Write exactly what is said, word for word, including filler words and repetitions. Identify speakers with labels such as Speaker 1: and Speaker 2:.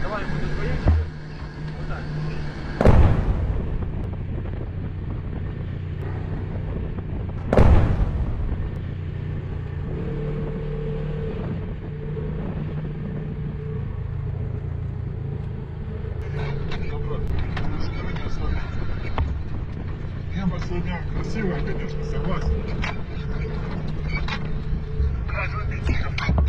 Speaker 1: Давай ему до твоей. Вот так.
Speaker 2: Небо сегодня красивое, конечно, согласен.